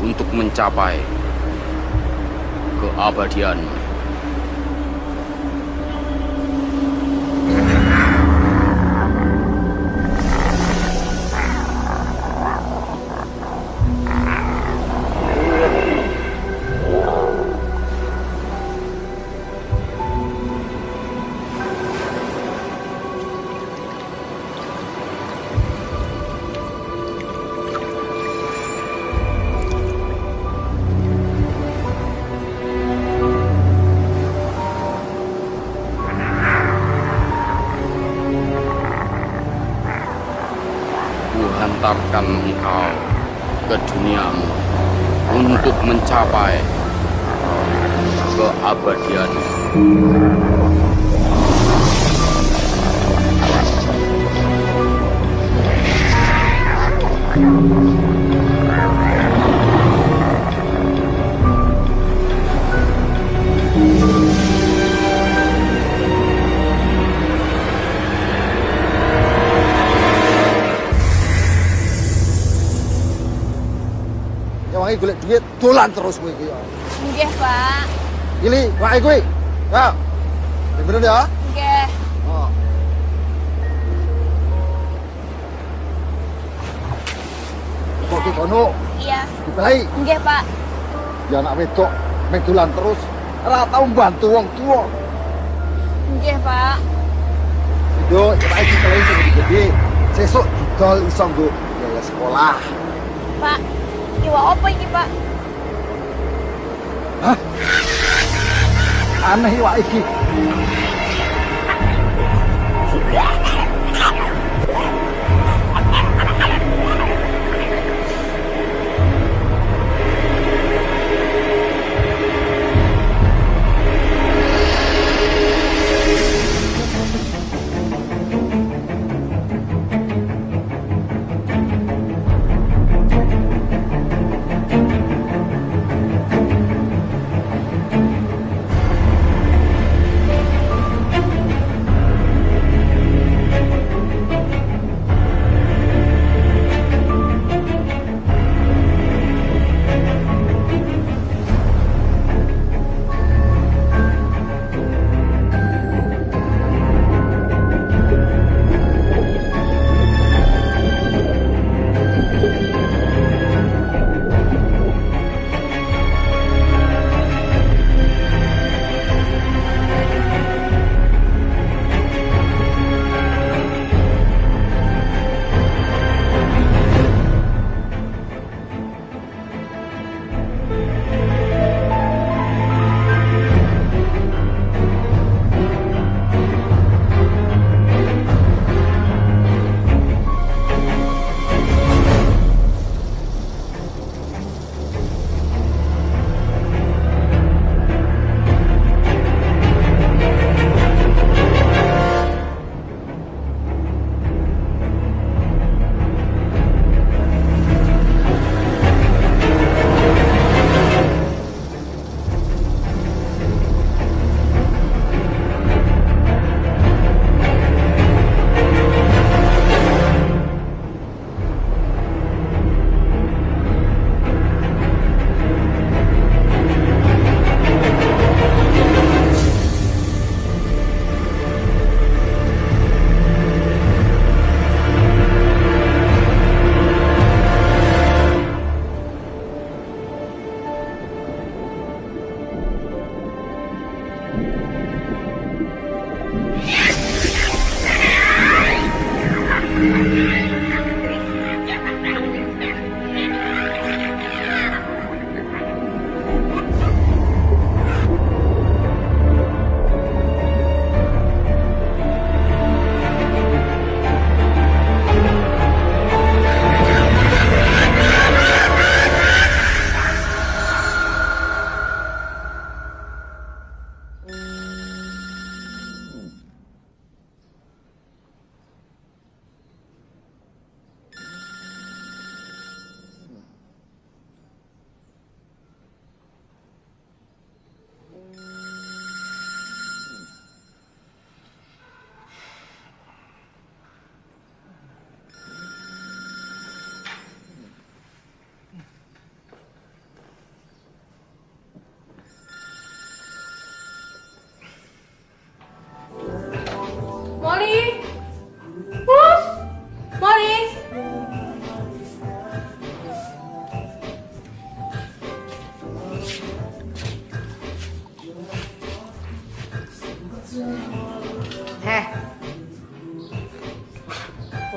untuk mencapai keabadian. Hantarkan engkau ke duniamu untuk mencapai keabadian. Wangi golek duit dolan terus kowe iki. Nggih, Pak. Gili, wae kowe. Ya. Bener ya? Nggih. Oh. Kok iki kono? Iya. Dibelai. Nggih, Pak. Ya anak wedok mek dolan terus ora tau mbantu wong tuwa. Nggih, Pak. Yo, coba iki kalian sing gede. Sesuk didol iso nggo biaya sekolah. Pak, iwak apa iki, Pak? Hah? Aneh iwak iki.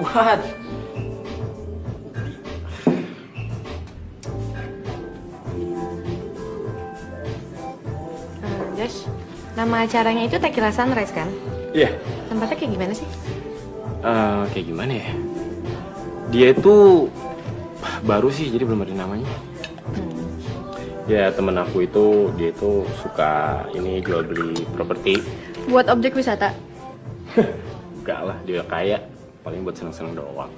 What? Josh, nama acaranya itu Tequila Sunrise kan? Iya. Tempatnya kayak gimana sih? Kayak gimana ya? Dia itu baru sih, jadi belum ada namanya. Ya temen aku itu, dia itu suka ini jual beli properti. Buat objek wisata? Enggak lah, dia kaya. Paling buat seneng-seneng doang.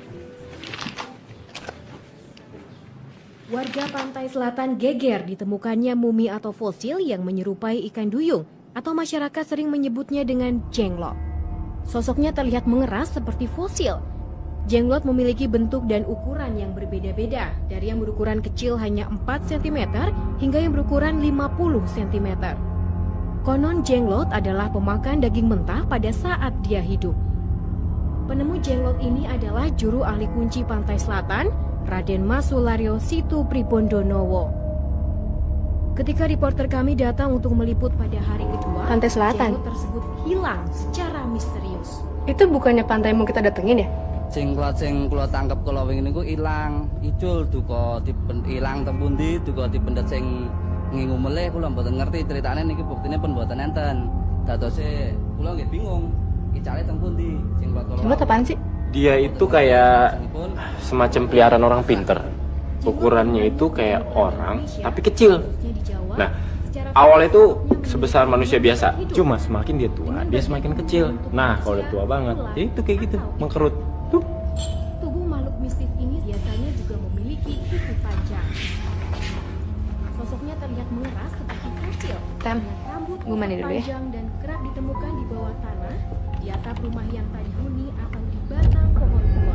Warga pantai selatan geger ditemukannya mumi atau fosil yang menyerupai ikan duyung atau masyarakat sering menyebutnya dengan jenglot. Sosoknya terlihat mengeras seperti fosil. Jenglot memiliki bentuk dan ukuran yang berbeda-beda, dari yang berukuran kecil hanya 4 cm hingga yang berukuran 50 cm. Konon jenglot adalah pemakan daging mentah pada saat dia hidup. Penemu jenglot ini adalah juru ahli kunci pantai selatan, Raden Masularyo Situ Pribondonowo. Ketika reporter kami datang untuk meliput pada hari kedua, Pantai Selatan jenglot tersebut hilang secara misterius. itu bukannya pantai mau kita datengin ya? Jenglot sing kula tangkep kula wingi niku ilang, icul duka ilang teng pundi, duka dipendet sing ngingu melih kula mboten ngerti critane niki buktine pun mboten enten. Dadose kula nggih bingung, icale teng pundi jenglot kula. Jenglot apaan sih? Dia itu kayak semacam peliharaan orang pinter. Ukurannya itu kayak orang, tapi kecil. Nah, awalnya itu sebesar manusia biasa. Cuma semakin dia tua, dia semakin kecil. Nah, kalau udah tua banget, ya itu kayak gitu, mengkerut. Tuh. Tubuh makhluk mistis ini biasanya juga memiliki kuku panjang. Sosoknya terlihat mengeras seperti fosil. Tem, Rambut gue mandi dulu ya. panjang dan kerap ditemukan di bawah tanah, di atap rumah yang tak dihuni atau di batang pohon tua.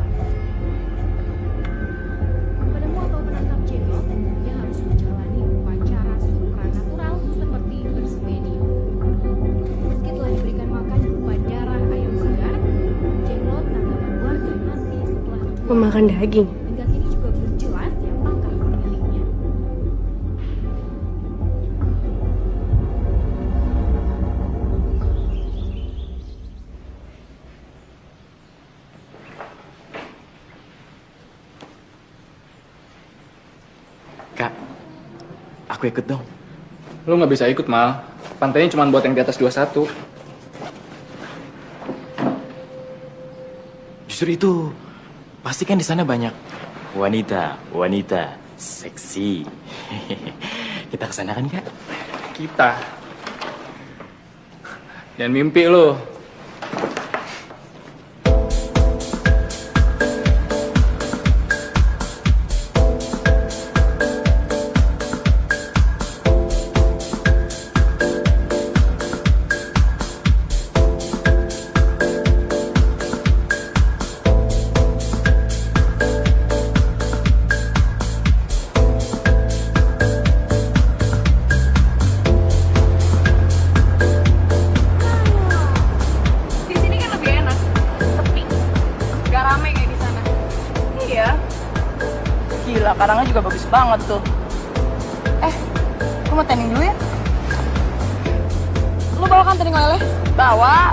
Penemu atau penangkap jenglot umumnya harus menjalani upacara supranatural seperti bersemedi. Meski telah diberikan makan berupa darah ayam segar, jenglot tanggapan warga nanti setelah Memakan daging. hingga kini juga belum jelas siapakah pemiliknya. Kak, aku ikut dong. Lu nggak bisa ikut, Mal. Pantainya cuma buat yang di atas 21. Justru itu, pasti kan di sana banyak wanita seksi. Kita kesana kan, Kak? Kita. Dan mimpi lu. Di sini kan lebih enak, sepi, gak rame kayak di sana. Iya. Gila, karangnya juga bagus banget tuh. Gue mau tanning dulu ya. Lu bawa kan tanning oleh? Bawa.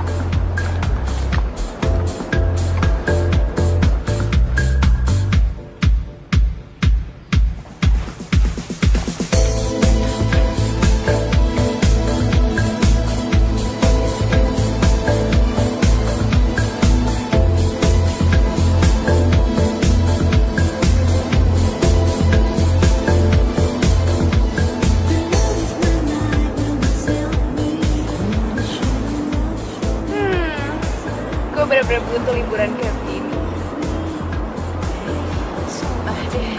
Gue bener-bener butuh liburan kayak gini. Sumpah deh.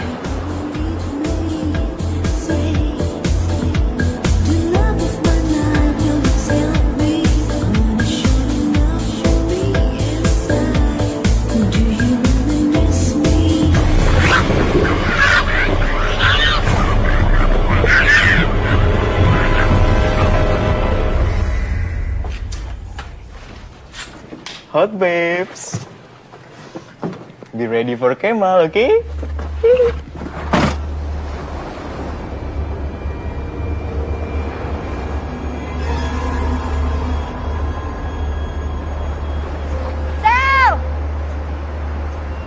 Hot babes. Be ready for Kemal, okay? Sel!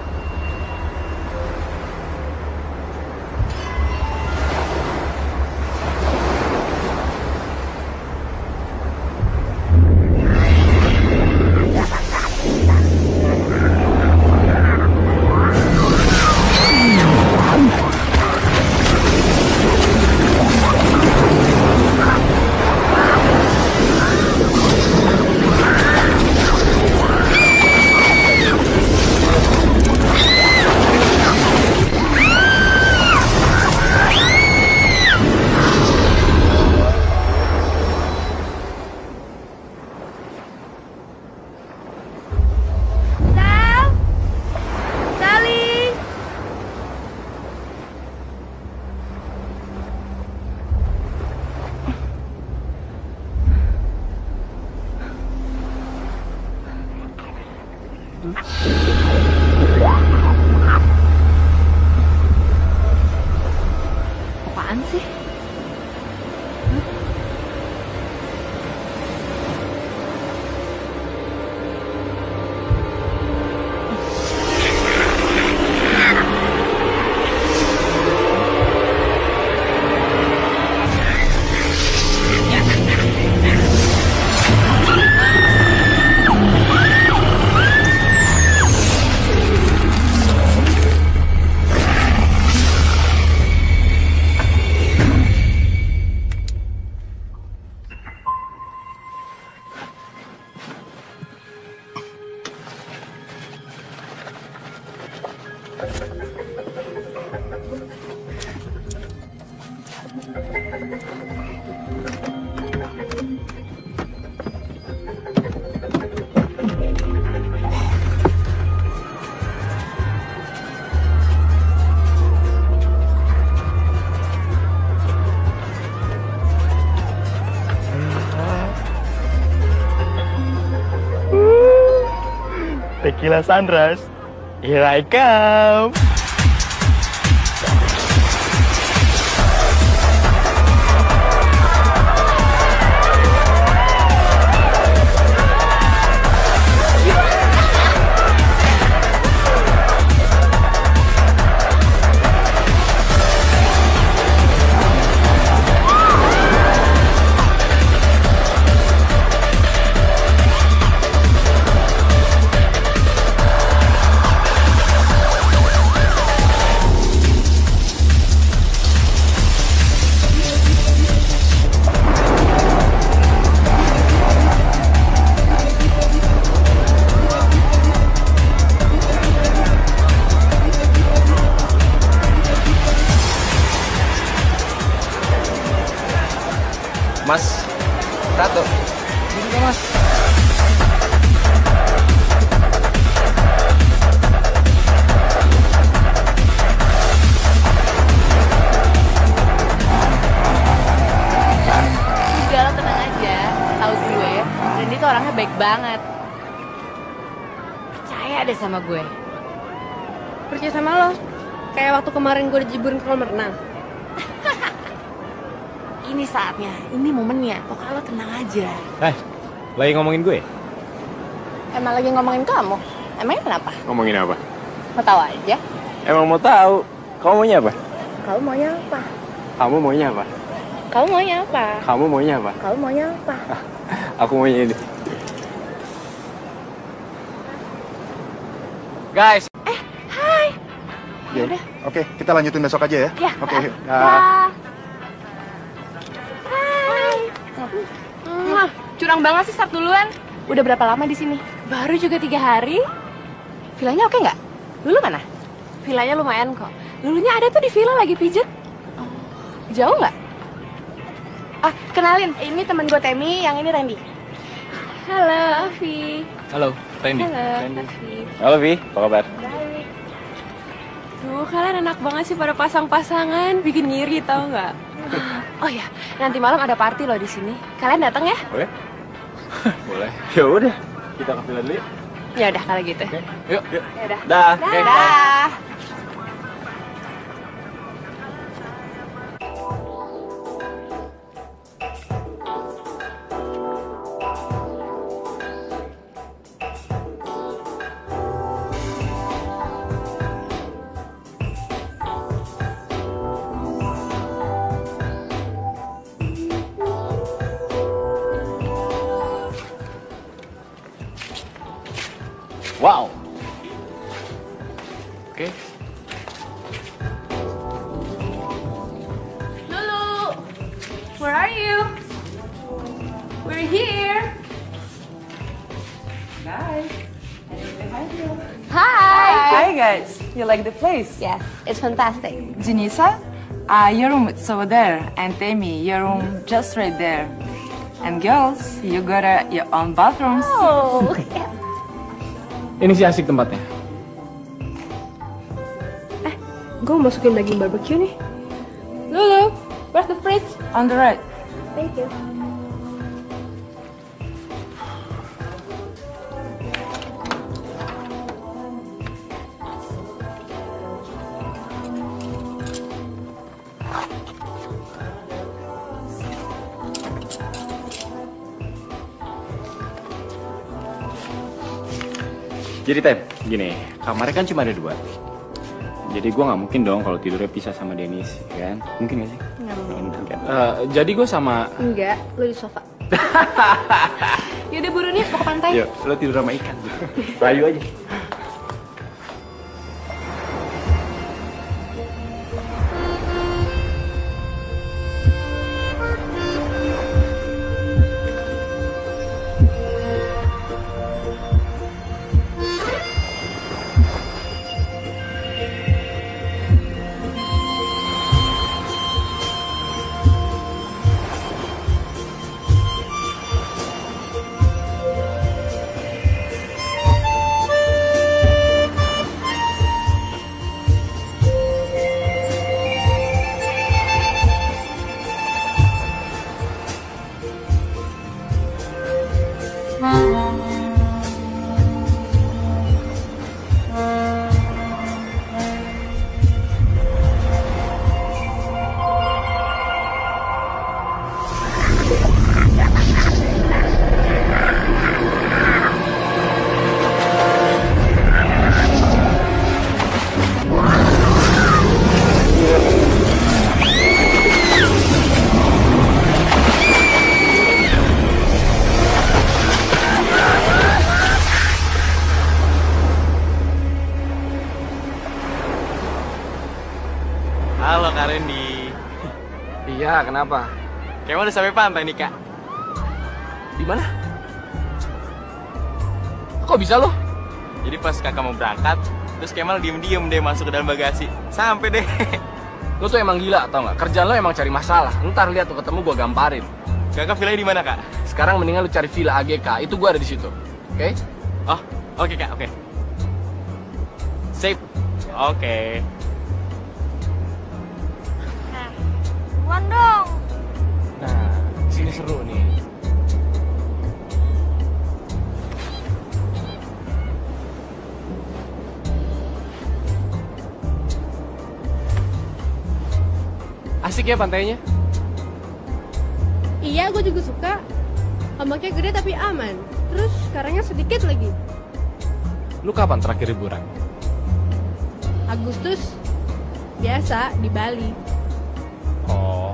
Tequila Sunrise, here I come. Mas, satu. Ini juga, Mas. Udah lo tenang aja, tahu gue, Randy tuh orangnya baik banget. Percaya deh sama gue. Percaya sama lo? Kayak waktu kemarin gue dijeburin ke kolam renang. Ini saatnya, ini momennya. Pokoknya lo tenang aja. Lagi ngomongin gue? Emang lagi ngomongin kamu? Emangnya kenapa? Ngomongin apa? Mau tahu aja. Emang mau tahu. Kamu maunya apa? Kamu maunya apa? Kamu maunya apa? Kamu maunya apa? Kamu maunya apa? Kamu maunya apa? Aku maunya ini. Guys. Hai. Yaudah. Oke, kita lanjutin besok aja ya. Ya. Oke. Dah. Hai. Curang banget sih start duluan. Udah berapa lama di sini? Baru juga 3 hari. Villanya oke nggak? Lulu mana? Villanya lumayan kok. Lulunya ada tuh di villa lagi pijet. Jauh nggak? Ah, kenalin. Ini temen gue Temi, yang ini Randy. Halo, Afi. Halo, Randy. Halo, Randy. Afi. Halo, Vi. Apa kabar? Baik. Duh, kalian enak banget sih pada pasang-pasangan, bikin ngiri tau nggak? Oh ya, nanti malam ada party loh di sini. Kalian datang ya? Boleh? Boleh. Ya udah, kita ke villa dulu yuk. Ya udah kalau gitu. Oke, yuk. Ya udah. Dah. Dah. Wow. Oke. Lulu, where are you? We're here. Guys, Hi. hi guys. You like the place? Yes, it's fantastic. Janisa, your room is over there, and Temi, your room just right there. And girls, you got your own bathrooms. Oh, Ini sih asik tempatnya. Gue masukin daging barbecue nih. Lulu, where's the fridge? On the right. Thank you. Jadi Tem, gini, kamarnya kan cuma ada 2. Jadi gue nggak mungkin dong kalau tidurnya pisah sama Dennis, ya kan? Mungkin nggak sih? Nggak mungkin kan? Jadi gue sama... Enggak, lu di sofa. yaudah buruan yuk, mau ke pantai. Yuk, lo tidur sama ikan. Rayu aja. Kenapa? Kemal udah sampai pantai nih, Kak. Di mana? Kok bisa lo? Jadi pas kakak mau berangkat, terus Kemal diem-diem deh masuk ke dalam bagasi. Sampai deh. Lo tuh emang gila, tau nggak? Kerjaan lo emang cari masalah. Ntar lihat tuh ketemu gua gamparin. Kakak villanya di mana, Kak? Sekarang mendingan lu cari villa AGK. Itu gua ada di situ. Oke? Oh, oke, Kak, oke. Sip. Oke. Buan dong. Nah, sini seru nih. Asik ya pantainya? Iya, gue juga suka. Ombaknya gede tapi aman. Terus karangnya sedikit lagi. Lu kapan terakhir liburan? Agustus. Biasa, di Bali. Oh.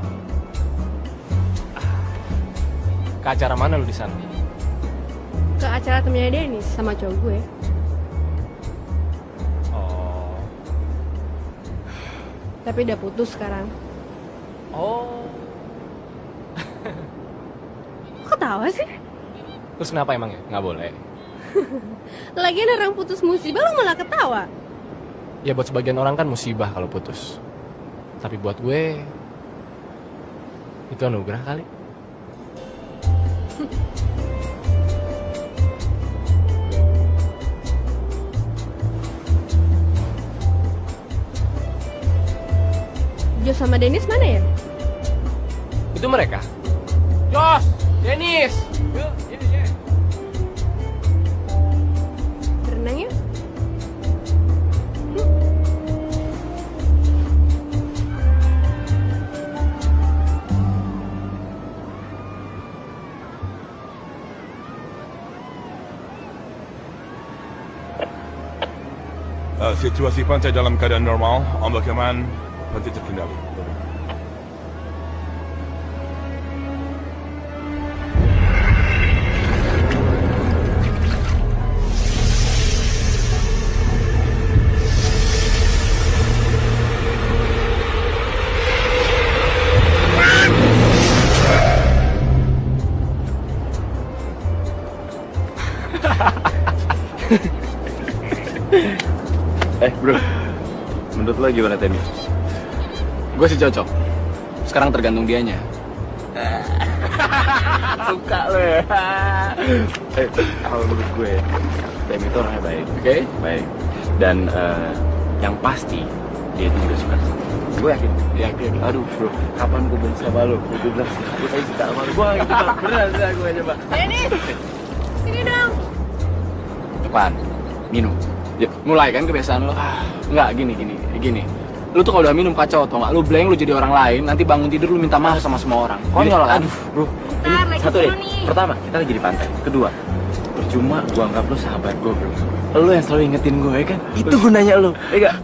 Ke acara mana lu di sana? Ke acara temennya Dennis sama cowok gue. Oh. Tapi udah putus sekarang. Oh. Kok ketawa sih? Terus kenapa emang ya? Nggak boleh. Lagian orang putus musibah lo malah ketawa. Ya buat sebagian orang kan musibah kalau putus. Tapi buat gue itu anugerah kali. Jos sama Dennis mana ya? Itu mereka. Jos, Dennis. Yuk, ini. Berenang yuk. Situasi pantai dalam keadaan normal, ombak aman, pantai terkendali. Bro, menurut lo gimana Tenny? Gue sih cocok. Sekarang tergantung dianya. Suka lo ya. Kalau menurut gue, Tenny itu orangnya baik. Oke? Baik. Dan yang pasti dia itu udah suka. Gue yakin. Yakin. Aduh bro, kapan gue benci sama lo? Gue bilang gue tadi suka sama lo. Gue gitu bang. Beneran gue aja bang. Dennis, sini dong. Depan, minum. Ya, mulai kan kebiasaan lo. Enggak, gini. Lu tuh kalau udah minum kacau tau gak? Lu blank, lu jadi orang lain, nanti bangun tidur lu minta maaf sama semua orang. Konyol kan? Aduh bro, ini satu deh. Pertama, kita lagi di pantai. Kedua, percuma gua anggap lu sahabat gua bro. Lu yang selalu ingetin gua ya kan? Itu gunanya lu, ya gak?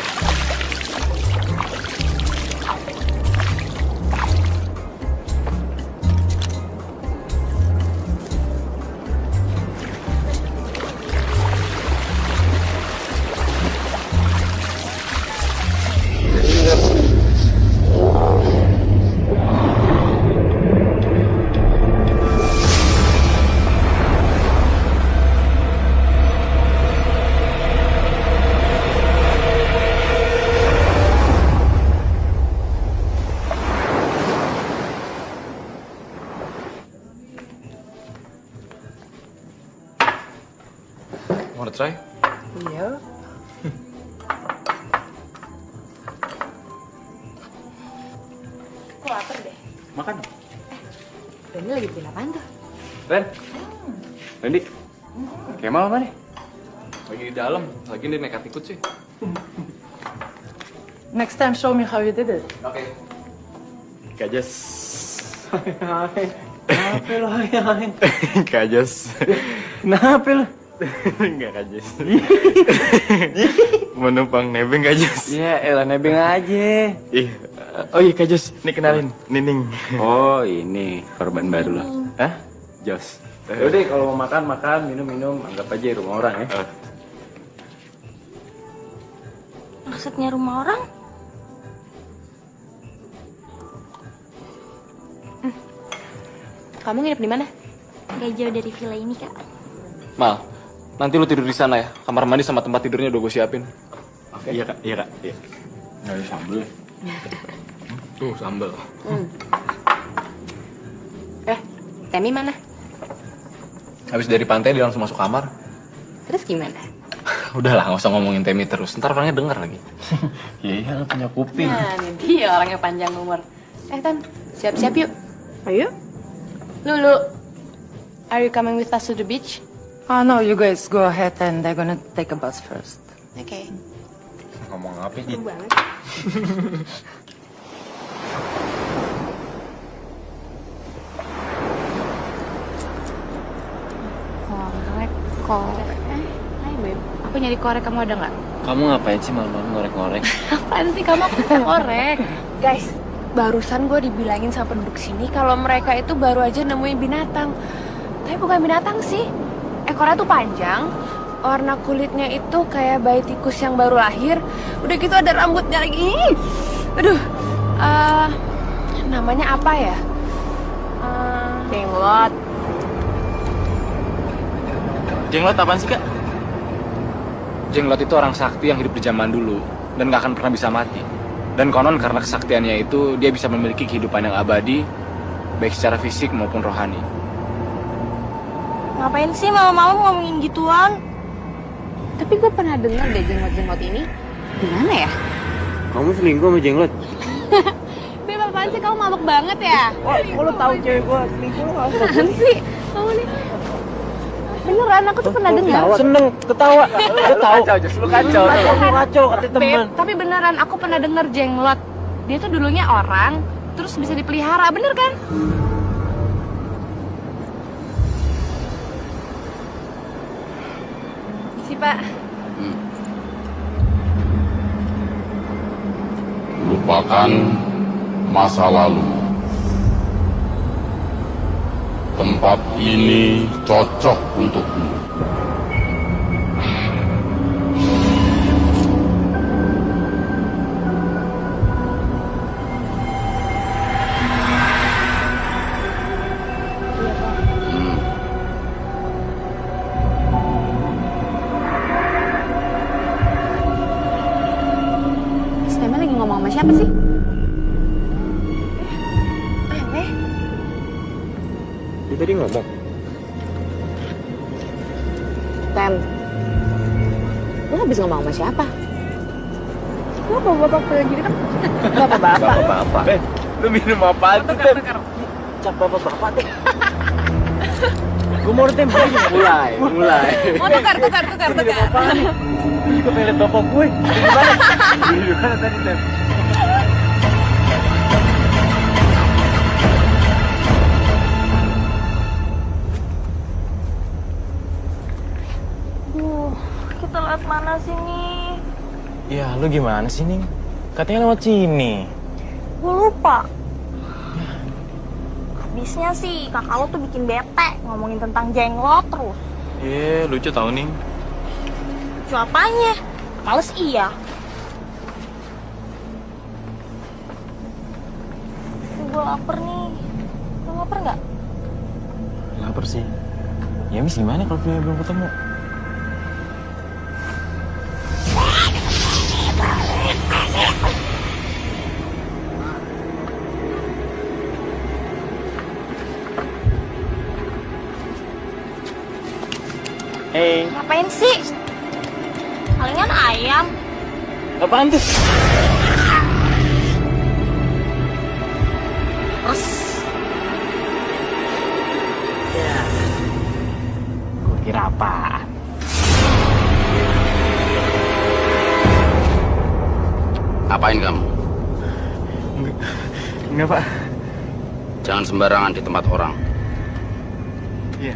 Wanna try? Iya. Kok lapar deh? Makan dong. Randy lagi bikin apaan tuh? Ren, Randy, Kemal mana nih? lagi di dalam. Lagi dia nekat ikut sih. Next time show me how you did it. Oke. Kajas. Kenapa lo hai? Kajas. Kenapa lo? Enggak Kajas. Menumpang nebeng Kajas. Ya elah nebeng aja. Ih, oh iya Kajas, nih kenalin, Nining. Oh ini korban baru lo. Hah? Jos. Yaudah kalau mau makan, minum, anggap aja rumah orang ya. Maksudnya rumah orang? Kamu nginep di mana? Gak jauh dari villa ini, Kak. Mal, nanti lu tidur di sana ya. Kamar mandi sama tempat tidurnya udah gue siapin. Oke. Iya kak, iya kak. Iya. Nggak ada sambel. Tuh sambel. Temi mana? Habis dari pantai dia langsung masuk kamar. Terus gimana? Udahlah, nggak usah ngomongin Temi terus. Ntar orangnya denger lagi. Iya, punya kuping. Nah, ini dia orangnya panjang umur. Tan, siap-siap yuk. Ayo. Lulu, are you coming with us to the beach? Oh no, you guys go ahead and they're gonna take a bus first. Okay. Ngomong apa sih? Banget. Korek. Hai Beb, aku nyari korek, kamu ada nggak? Kamu ngapain sih malam-malam ngorek-ngorek? Apaan sih kamu, aku bisa korek. Guys, barusan gue dibilangin sama penduduk sini kalau mereka itu baru aja nemuin binatang. Tapi bukan binatang sih. Ekornya tuh panjang, warna kulitnya itu kayak bayi tikus yang baru lahir. Udah gitu ada rambutnya lagi. Aduh, namanya apa ya? Jenglot. Jenglot apaan sih kak? Jenglot itu orang sakti yang hidup di zaman dulu dan gak akan pernah bisa mati. Dan konon karena kesaktiannya itu dia bisa memiliki kehidupan yang abadi, baik secara fisik maupun rohani. Ngapain sih malam-malam ngomongin gituan? Tapi gue pernah dengar deh jenglot-jenglot ini. Gimana ya? Kamu selingkuh sama jenglot? Beb, apaan sih kamu mabuk banget ya? Kok lo tau cewek gue selingkuh? Apaan sih? Kamu nih. Beneran, aku tuh pernah dengar. Seneng, ketawa. Lu tahu. Lu kacau. Lu kacau, kata temen. Beb, tapi beneran aku pernah dengar jenglot. Dia tuh dulunya orang, terus bisa dipelihara, bener kan? Isi, Pak. Lupakan masa lalu. Tempat ini cocok untukmu. Stemnya lagi ngomong sama siapa sih? Aneh. Dia tadi ngomong. Tem, lu habis ngomong sama siapa? Lu bapak-bapak kayak gini kan? Bapak-bapak. Bapak-bapak. Lu minum apaan tuh, Tem? Cap bapak-bapak, Tem. Gue mau Tem. Mulai. Oh, tukar. Gue juga pengen liat bapak gue. Gimana tadi, Tem? Kita lewat mana sih nih? Ya, lu gimana sih, Ning? Katanya lewat sini. Gue lupa. Habisnya sih kakak lo tuh bikin bete ngomongin tentang jenglot terus. Lucu tau, Ning. Lucu apanya? Males iya. Gue lapar nih. Lo lapar nggak? Lapar sih. Ya, Miss gimana kalau Vina belum ketemu? Hey. Ngapain sih? Palingan ayam. Apaan tuh? Terus Ya. Gue kira apaan? Apain kamu? Enggak, Pak. Jangan sembarangan di tempat orang. Iya.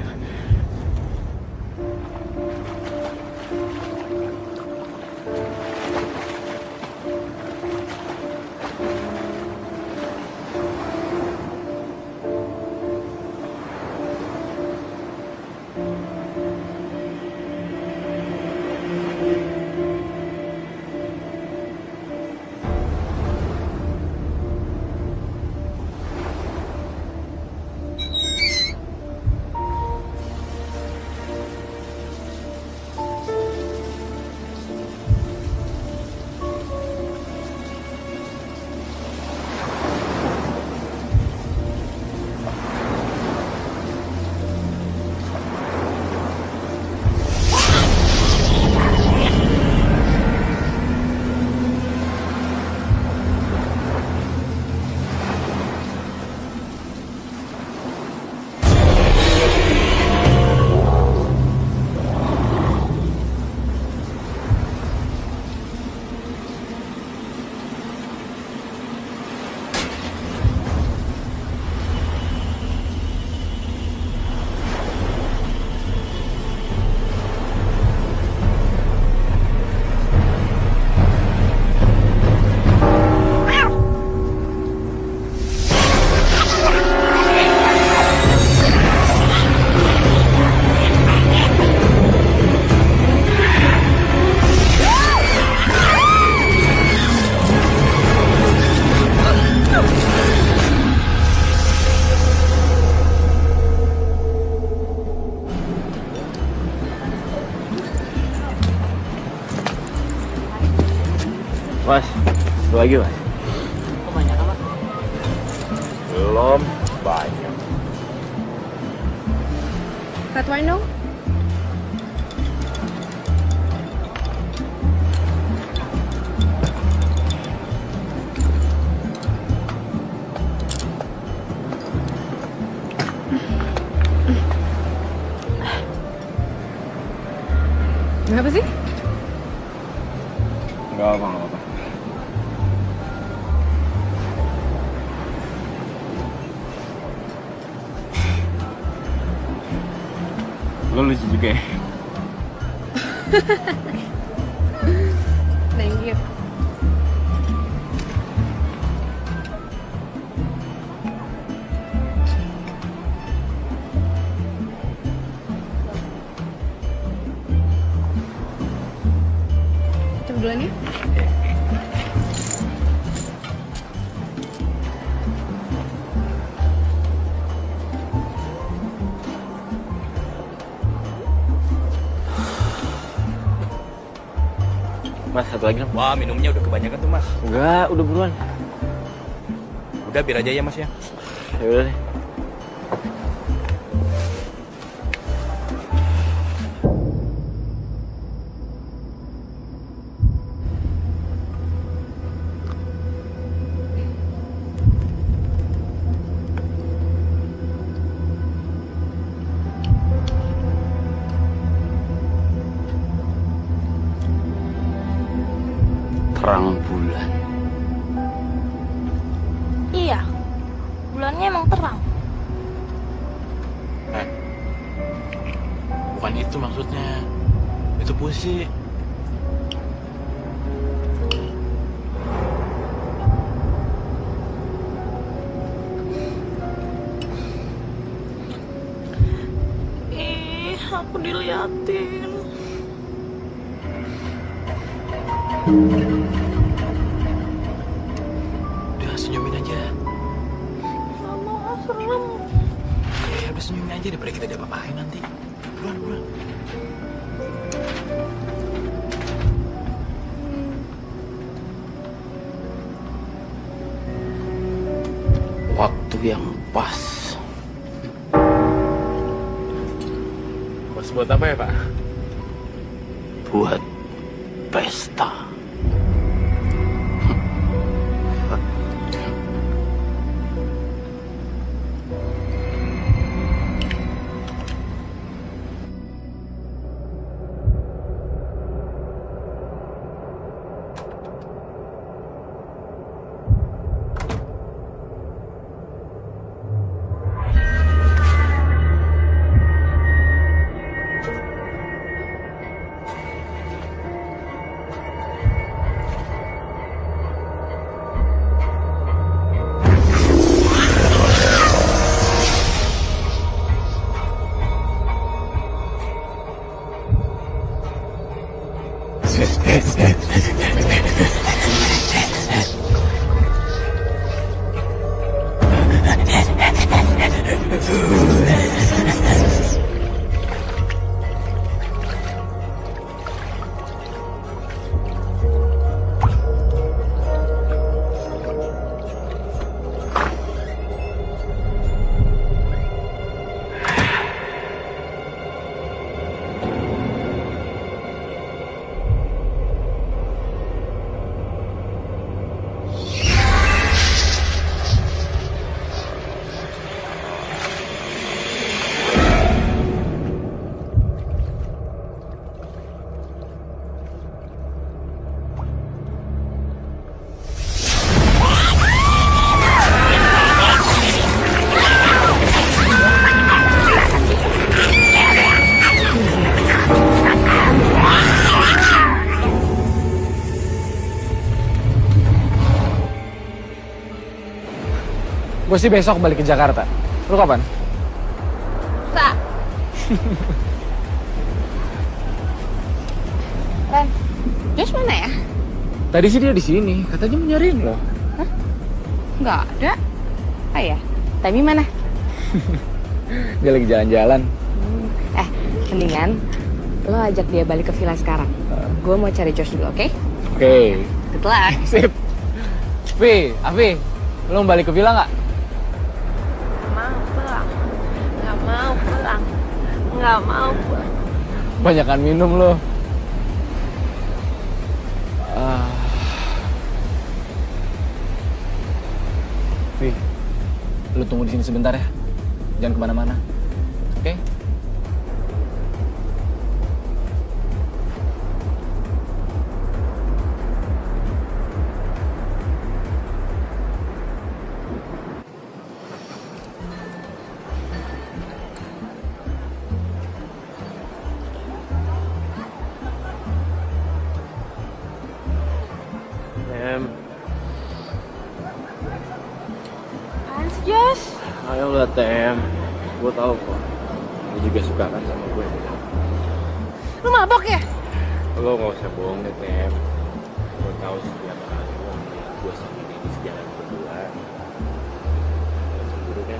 lagi, Mas. Kebanyakan, Mas. Belum banyak. Red wine dong. Kenapa sih? Enggak apa-apa. Lo lucu juga ya. Thank you. Coba duluan ya. Mas, satu lagi dong. Wah, minumnya udah kebanyakan tuh, Mas. Enggak, udah buruan. Udah, biar aja ya, Mas ya. Ya udah deh. Terang bulan. Iya, bulannya emang terang. Bukan itu maksudnya. Itu puisi. Ih, aku diliatin. Udah, senyumin aja. Mama, serem. Ya, udah senyumin aja daripada kita diapa-apain nanti. Buruan, buruan. Waktu yang pas. Pas buat apa ya, Pak? Buat pesta. Gue sih besok balik ke Jakarta. Lu kapan? Sa. Ren, Josh mana ya? Tadi sih dia di sini, katanya mau nyariin lo. Hah? Nggak ada. Ah ya, Tami mana? Dia lagi jalan-jalan. Mendingan lo ajak dia balik ke villa sekarang. Gue mau cari Josh dulu, oke? Oke. Good luck. Sip. Afi, lo mau balik ke villa nggak? Mau pulang. Nggak mau pulang. Nggak mau pulang. Banyakan minum lo. Vi, lo tunggu di sini sebentar ya. Jangan kemana-mana. Oke? Apaan sih, Jos? Ayo lah, Tem. Gue tahu kok. Lu juga suka kan sama gue. Lu mabok ya? Lo gak usah bohong deh, Tem. Gue tahu setiap kali lo ngeliat gue sama Dennis jalan berdua. Lo cemburu kan?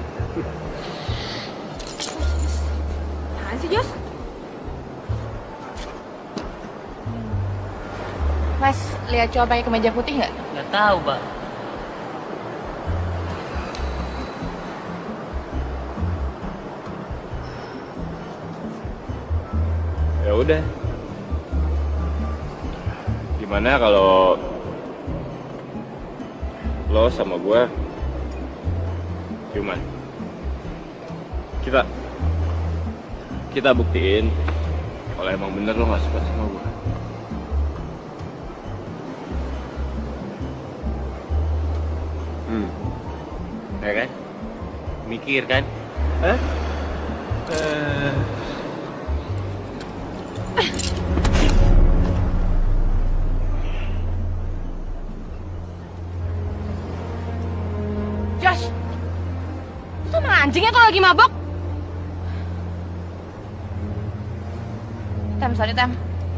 Apaan sih, Jos? Mas, lihat cowok pakai kemeja putih nggak? Nggak tahu, Mbak. Ya udah. Gimana kalau lo sama gue ciuman? Kita buktiin kalau emang bener lo gak suka sama gue. Ya kan? Mikir kan? Hah? Josh! Itu emang anjingnya kalau lagi mabok? Tem, sorry, Tem.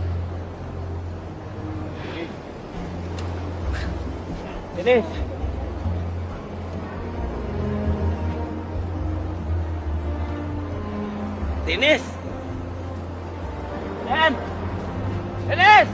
Dennis! Dennis! Dennis!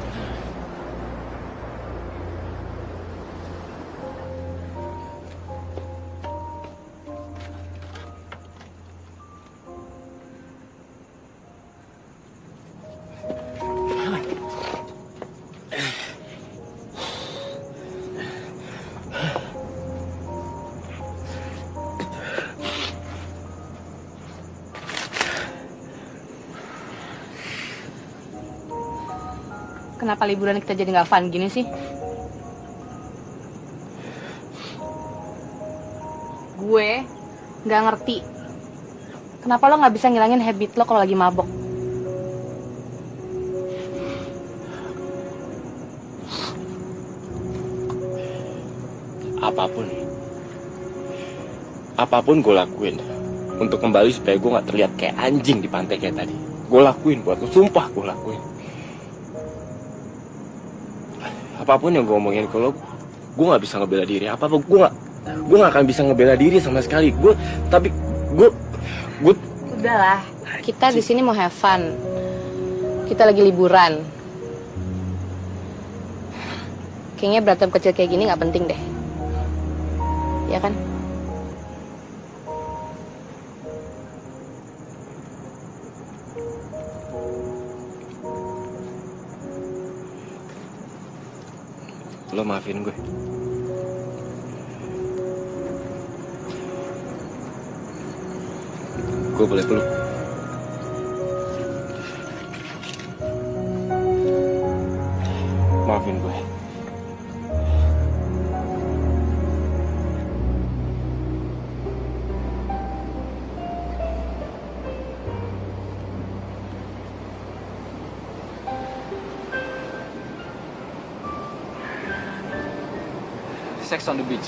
Kenapa liburan kita jadi nggak fun gini sih? Gue nggak ngerti. Kenapa lo nggak bisa ngilangin habit lo kalau lagi mabok? Apapun gue lakuin untuk kembali supaya gue nggak terlihat kayak anjing di pantai kayak tadi. Gue lakuin buat lo, sumpah gue lakuin. Apapun yang gue omongin ke lo, gue nggak bisa ngebela diri. Gue nggak akan bisa ngebela diri sama sekali. Gue Udahlah, kita di sini mau have fun. Kita lagi liburan. Kayaknya berantem kecil kayak gini nggak penting deh, ya kan? Lo maafin gue. Gue boleh peluk. Maafin gue. Sex on the beach.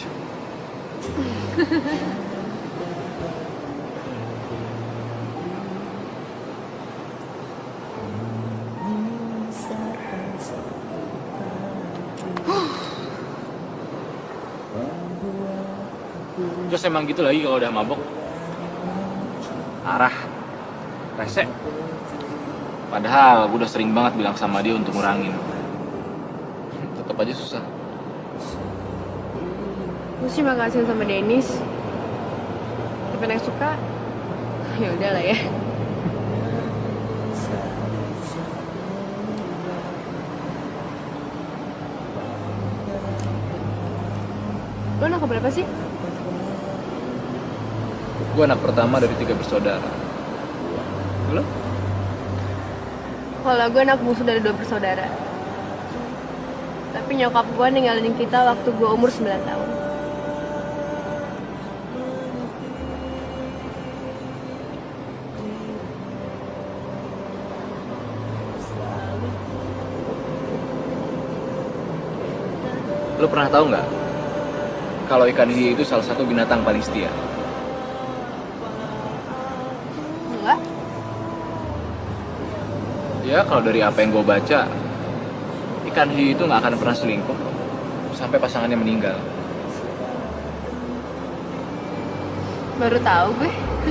Jos emang gitu lagi kalau udah mabok. Arah, rese. Padahal gue udah sering banget bilang sama dia untuk ngurangin. Tetap aja susah. Gue sih makasih sama Dennis. Tapi yang suka, ya udahlah ya. Lo anak berapa sih? Gue anak pertama dari 3 bersaudara. Lo? Kalau gue anak bungsu dari 2 bersaudara. Tapi nyokap gue ninggalin kita waktu gue umur 9 tahun. Lo pernah tahu nggak kalau ikan hiu itu salah satu binatang paling setia? Enggak. Ya kalau dari apa yang gue baca, ikan hiu itu nggak akan pernah selingkuh sampai pasangannya meninggal. Baru tahu gue.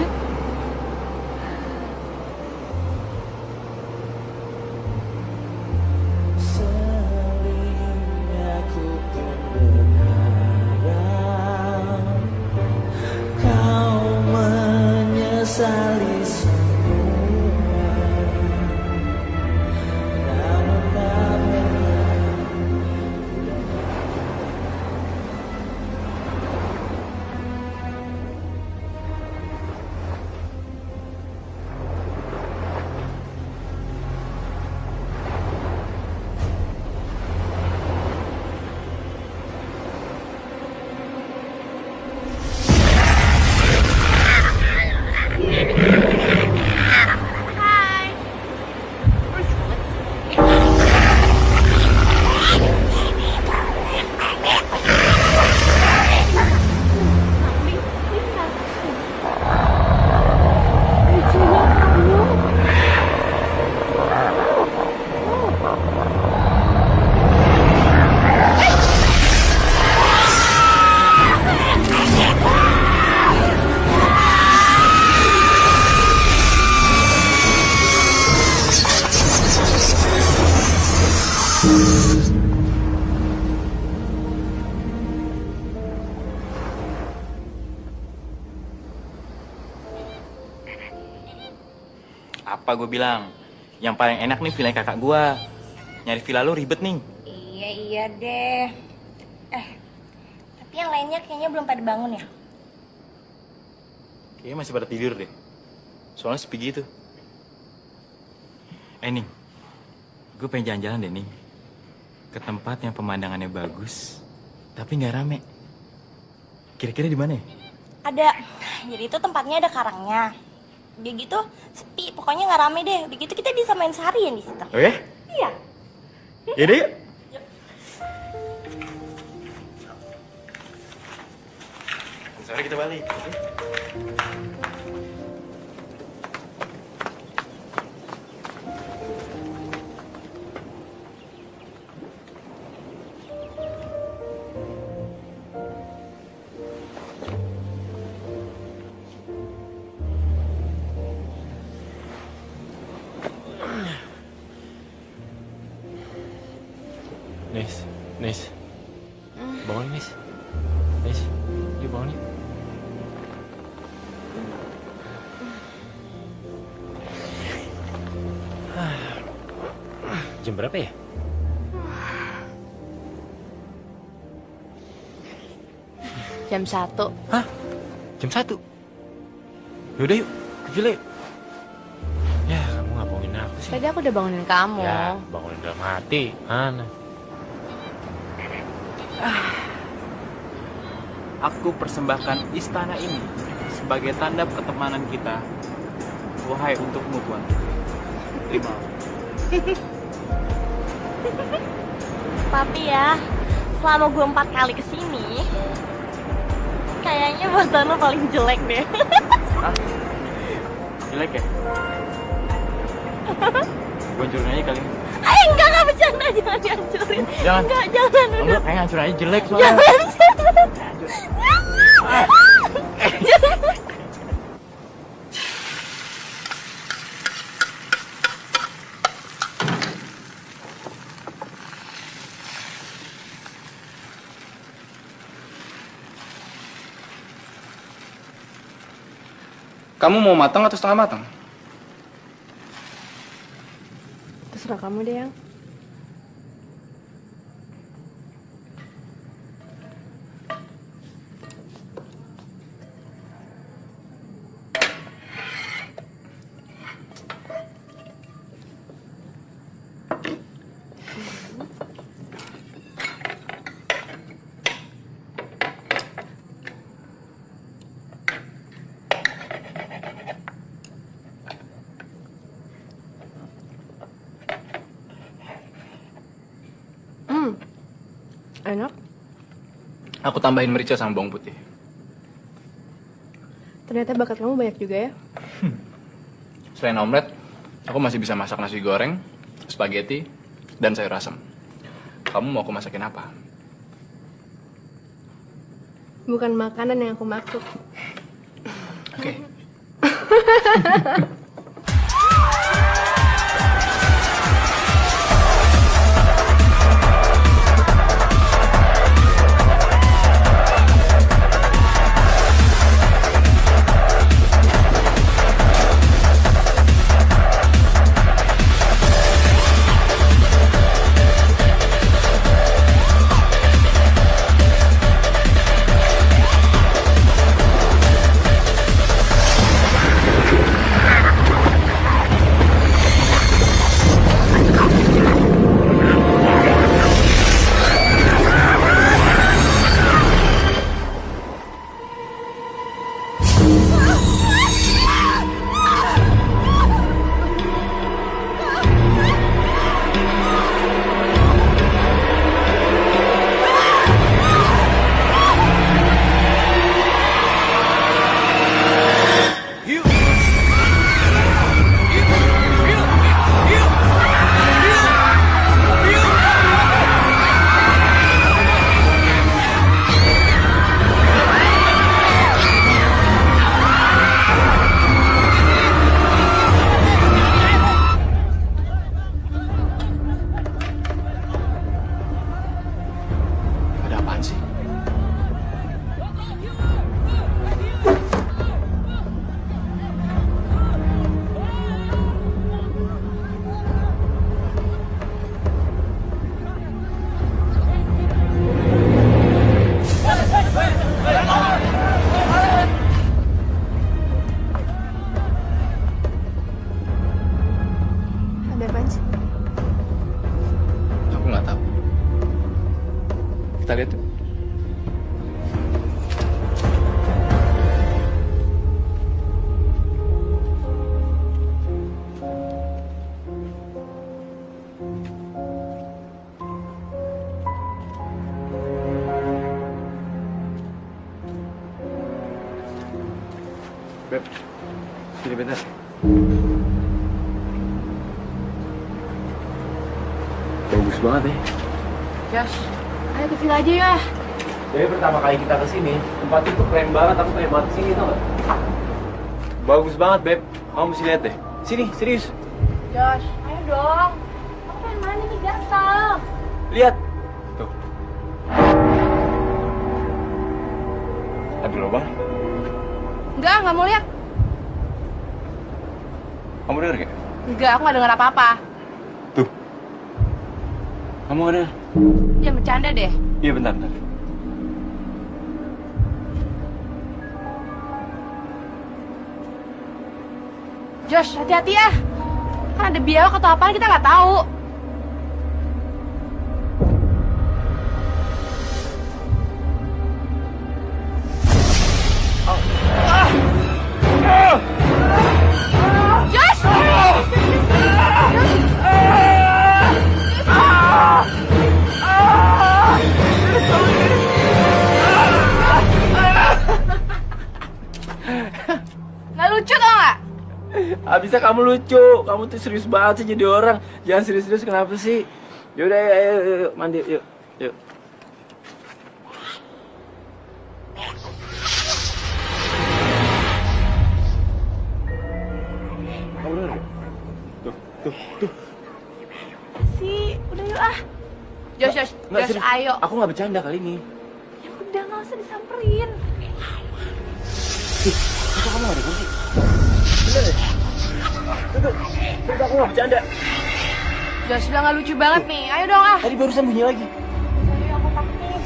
Apa gue bilang? Yang paling enak nih villa kakak gue. Nyari villa lu ribet nih. Iya deh. Tapi yang lainnya kayaknya belum pada bangun ya. Kayaknya masih pada tidur deh. Soalnya sepi gitu. Ning, gue pengen jalan-jalan deh nih. Ke tempat yang pemandangannya bagus, tapi nggak rame. Kira-kira di mana ya? Ada. Jadi itu tempatnya ada karangnya. Udah gitu sepi, pokoknya nggak rame deh. Udah gitu kita bisa main seharian di situ. Oh ya? Iya. Yaudah yuk. Sore kita balik. Nis, bangun Nis, yuk bangun yuk. Jam berapa ya? Jam 1. Hah? Jam 1? Yaudah yuk, ke villa yuk. Ya, kamu nggak bangunin aku sih. Tadi aku udah bangunin kamu. Ya, bangunin dalam hati. Mana? Aku persembahkan istana ini sebagai tanda pertemanan kita. Wahai untukmu, Tuan. Terima. Tapi ya, selama gue 4 kali kesini, kayaknya buatan lo paling jelek deh. Hah? Jelek ya? Gue hancurin aja kali ini. Enggak bercanda, jangan dihancurin. Jangan. Enggak, jangan. Enggak, kayak hancurin aja jelek soalnya. Jangan. Kamu mau matang atau setengah matang? Terserah kamu deh, Yang. Enak. Aku tambahin merica sama bawang putih. Ternyata bakat kamu banyak juga ya. Selain omelet, aku masih bisa masak nasi goreng, spaghetti, dan sayur asam. Kamu mau aku masakin apa? Bukan makanan yang aku maksud. Oke. Kita lihat tuh. Beb, sini bentar. Bagus banget ya. Josh, ayo ke villa aja ya. Jadi pertama kali kita kesini, tempat itu keren banget, aku pengen banget kesini, tau gak? Bagus banget, Beb. Kamu mesti lihat deh. Sini, serius. Josh, ayo dong. Aku pengen main ini gatal. Lihat. Tuh. Ada lubang? Enggak mau lihat. Kamu denger gak? Enggak, aku gak denger apa-apa. Tuh. Kamu gak denger? Ya bercanda deh. Iya, bentar. Josh, hati-hati ya. Kan ada biawak atau apaan kita nggak tahu. Josh! Nggak lucu tau nggak? Abisnya kamu lucu, kamu tuh serius banget sih jadi orang. Jangan serius-serius kenapa sih? Yaudah, ayo, mandi, yuk. Kamu denger gak? Tuh. Sih, udah yuk ah. Josh, Serius. ayo. Aku nggak bercanda kali ini. Ya udah, nggak usah disamperin. Kok kamu gak ada kursi? Bener ya? Duduk aku gak bercanda. Josh udah gak lucu banget nih, ayo dong ah. Tadi barusan bunyi lagi. Ayo aku takut.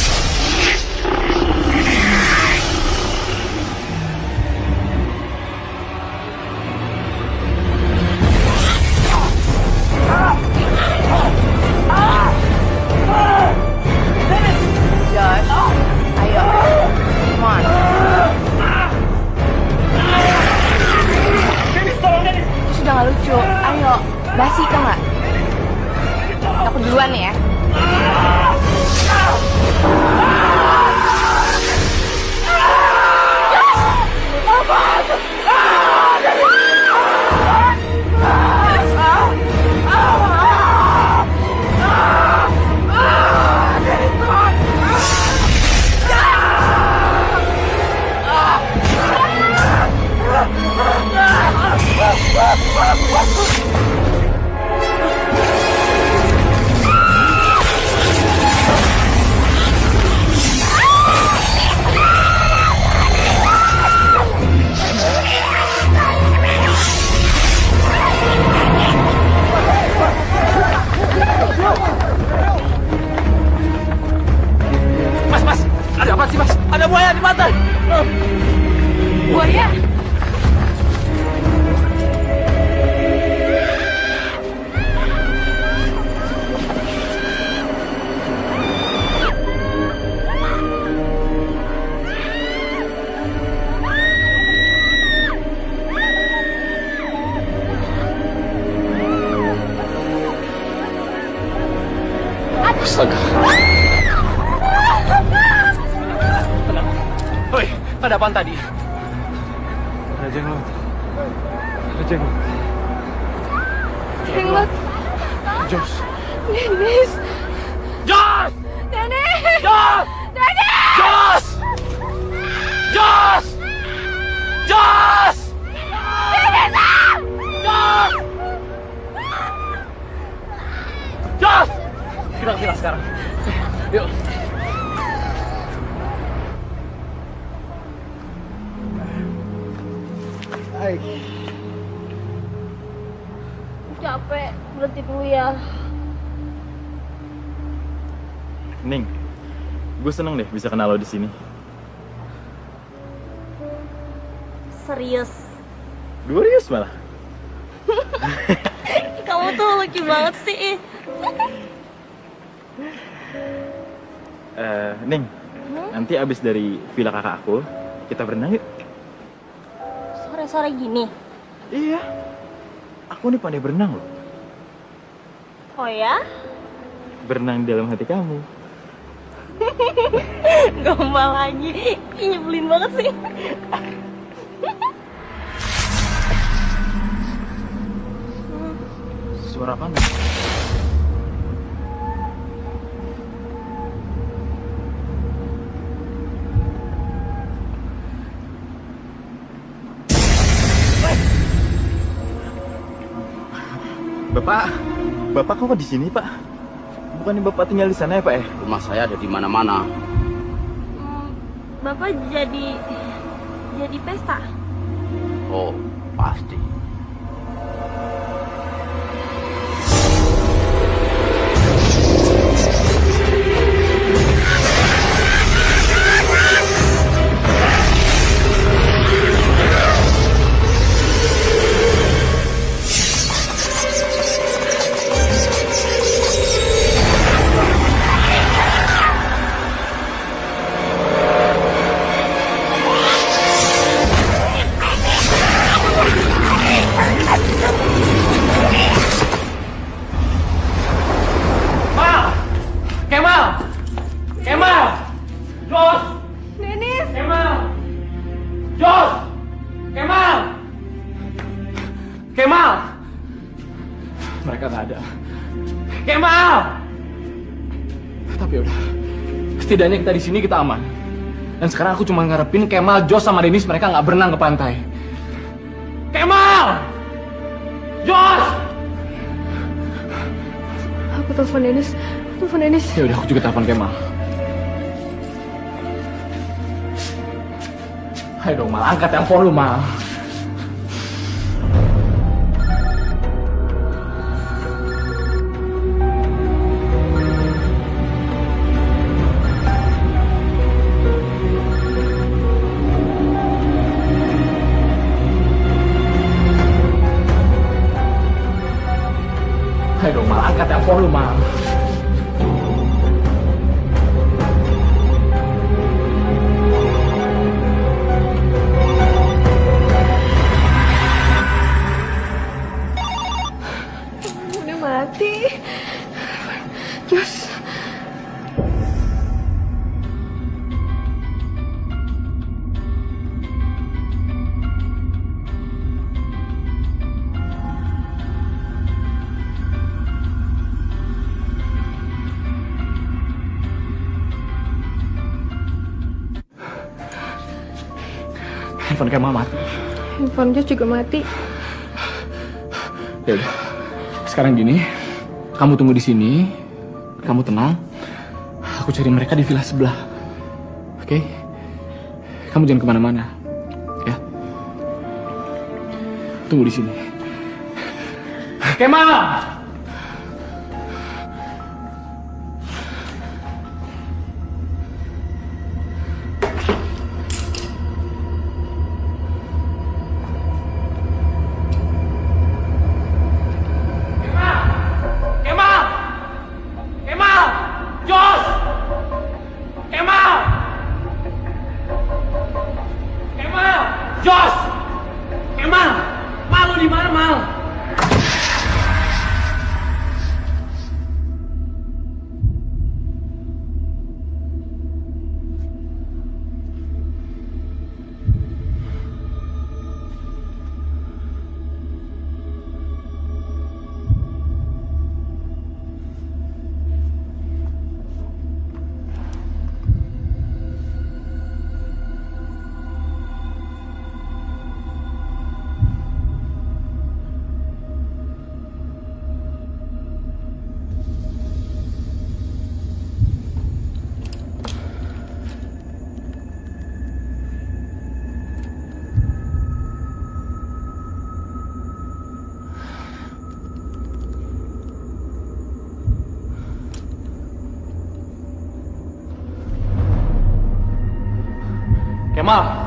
Josh, ayo, come on. Itu sudah gak lucu, ayo, basi tau gak? Aku duluan ya. Mas, ada apa sih mas? Ada buaya di pantai. Buaya? Astaga. Hoi, ada apaan tadi? Ada jenglot. Ada jenglot. Jenglot. Jos. Dennis. Jos! Dennis. Jos! Dennis. Jos! Jos! Jos! Dennis. Jos! Jos! Kita ke villa sekarang. Yuk. Hai. Capek, berhenti dulu ya. Ning, gue seneng deh bisa kenal lo di sini. Serius. Glorious malah. Kamu tuh lucu banget sih. Ning, nanti abis dari villa kakak aku, kita berenang yuk. Sore-sore gini? Iya. Aku nih pandai berenang loh. Oh ya? Berenang di dalam hati kamu. Gombal lagi. Ih, nyebelin banget sih. Suara apaan? Bapak kok di sini, Pak? Bukannya Bapak tinggal di sana ya, Pak ya? Rumah saya ada di mana-mana. Bapak jadi pesta? Oh, pasti. Mereka nggak ada. Kemal! Tapi udah, setidaknya kita di sini kita aman. Dan sekarang aku cuma ngarepin Kemal, Jos sama Dennis mereka nggak berenang ke pantai. Kemal! Jos! Aku telepon Dennis. Ya udah, aku juga telepon Kemal. Ayo dong Mal, angkat telepon lu Mal. Ayo dong Mal, angkat telepon lu Mal. Udah mati. Jos. Handphone Kemal mati. Handphone Jos juga mati. Ya udah. Sekarang gini, kamu tunggu di sini. Kamu tenang. Aku cari mereka di villa sebelah. Oke? Kamu jangan kemana-mana. Ya. Tunggu di sini. Kemal! Kemal!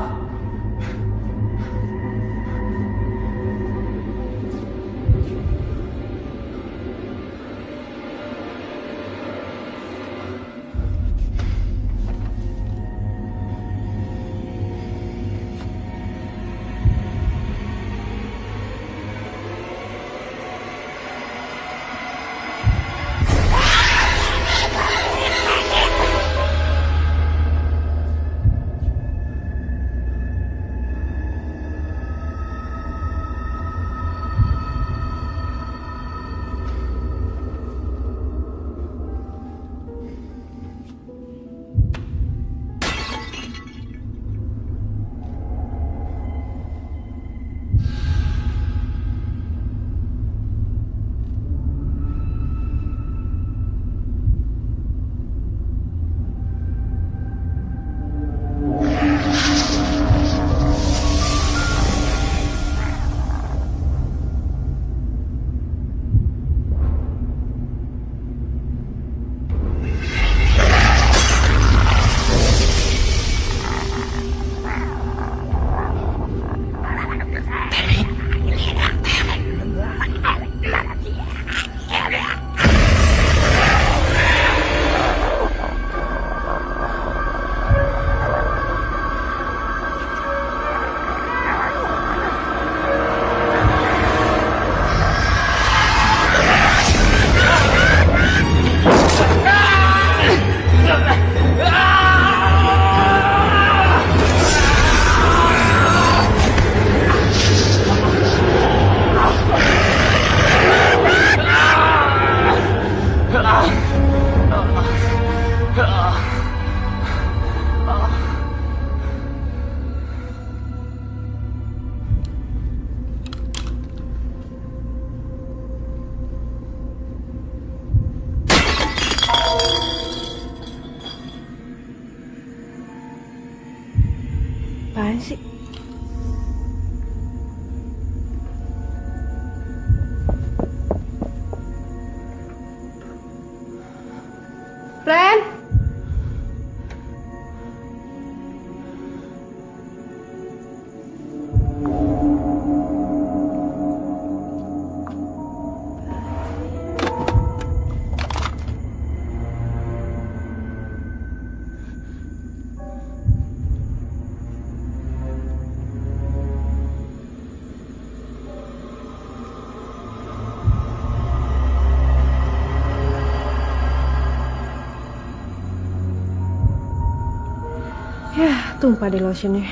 Tumpah deh lotionnya.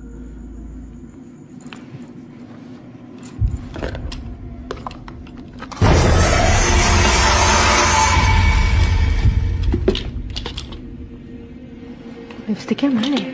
Lipstiknya mana ya?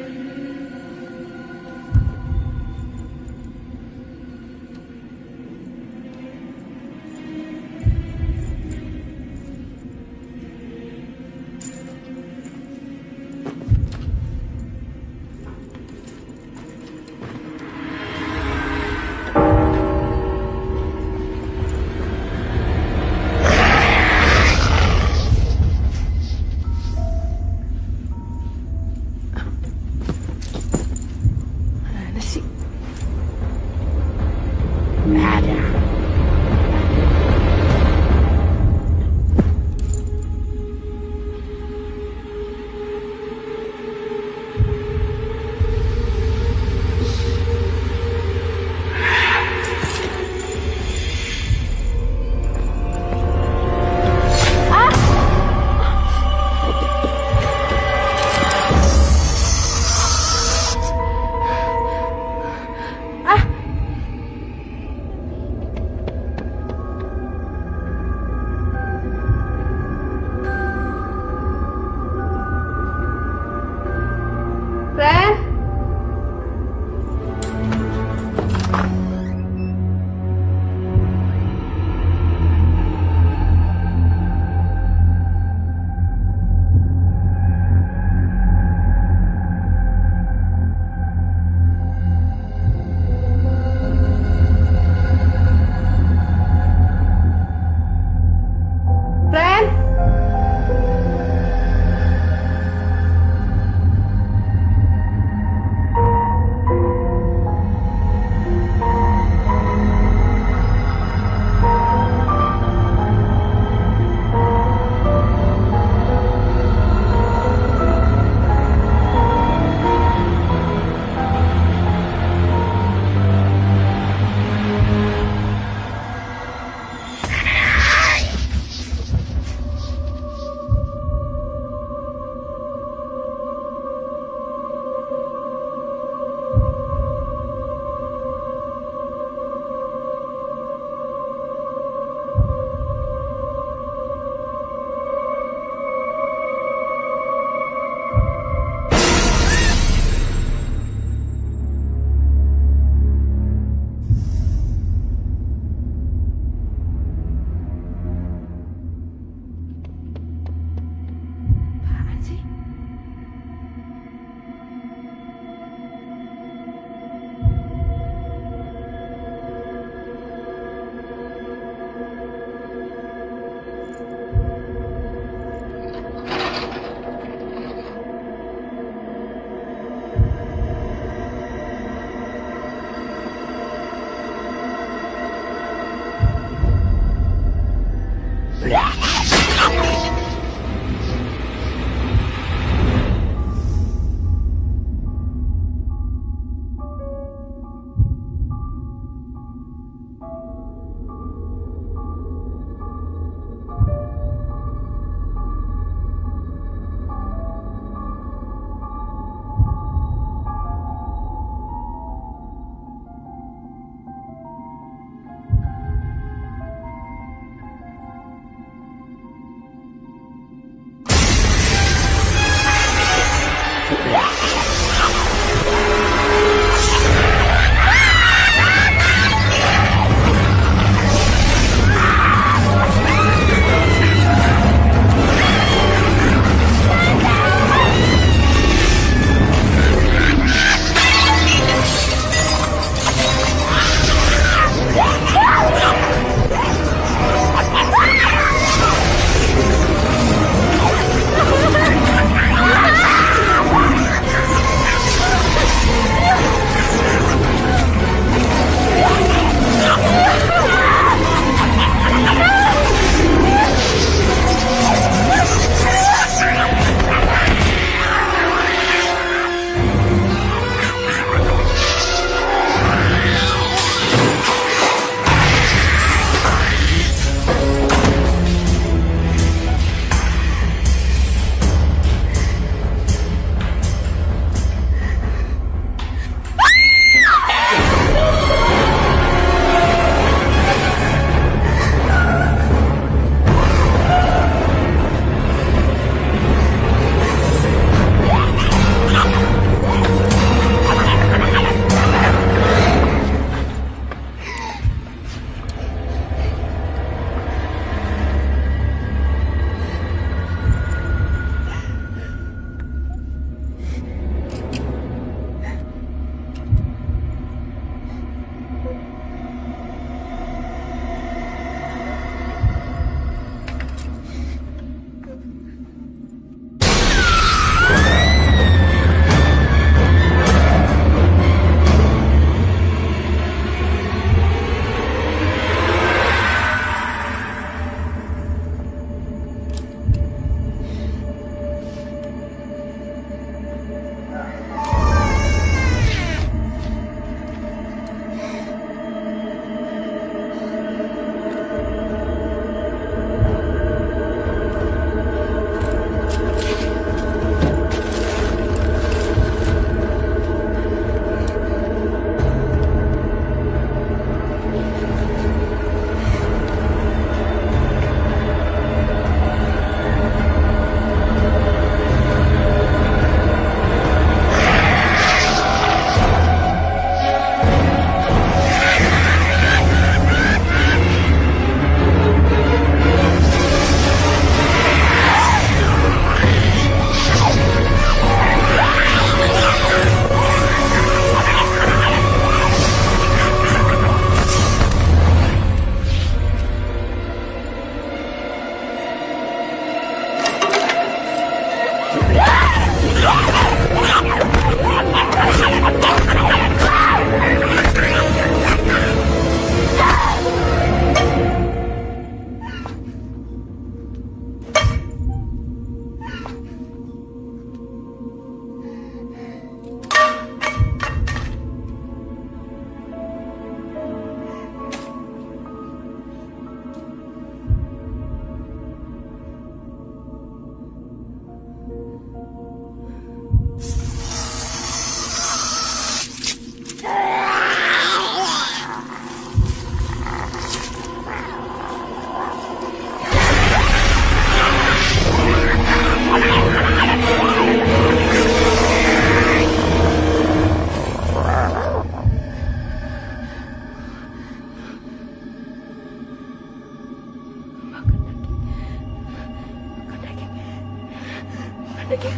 Oke.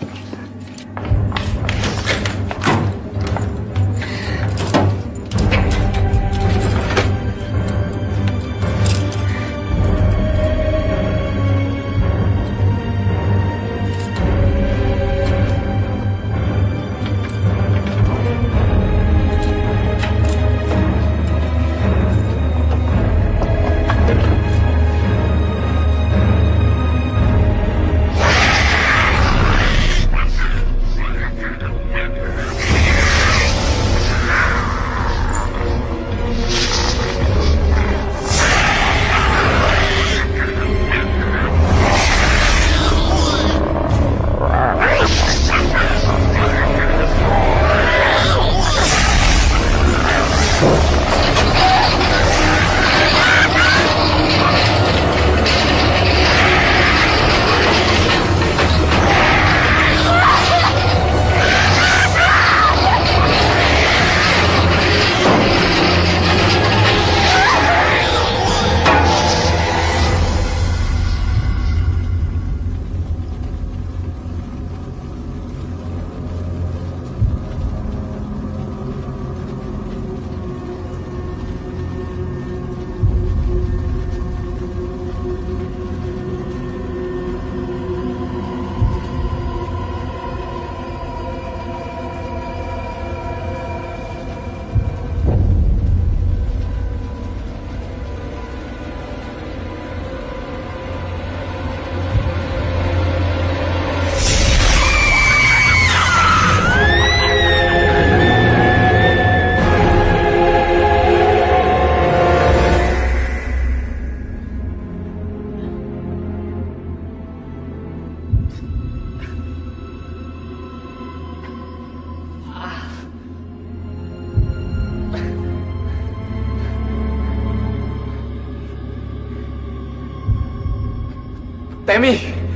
Temi,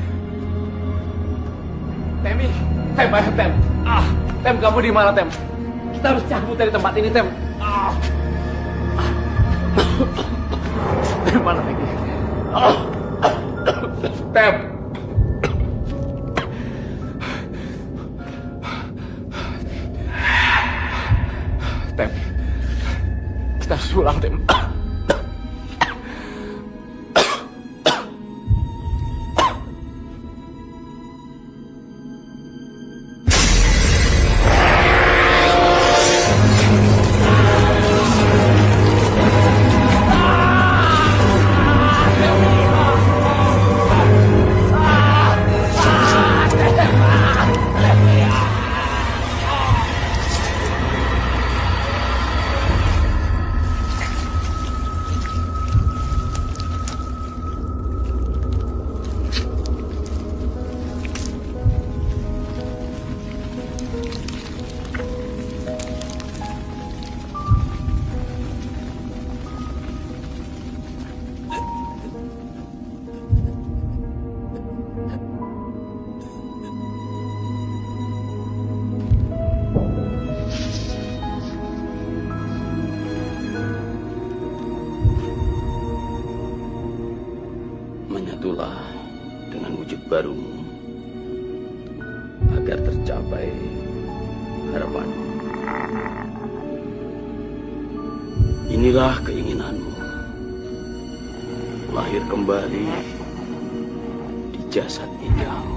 ayo Tem. Tem, kamu di mana Tem? Kita harus cabut dari tempat ini Tem. Tem mana lagi? Tem. Tem, kita harus pulang Tem. Menyatulah dengan wujud barumu agar tercapai harapanmu. Inilah keinginanmu, lahir kembali di jasad indah.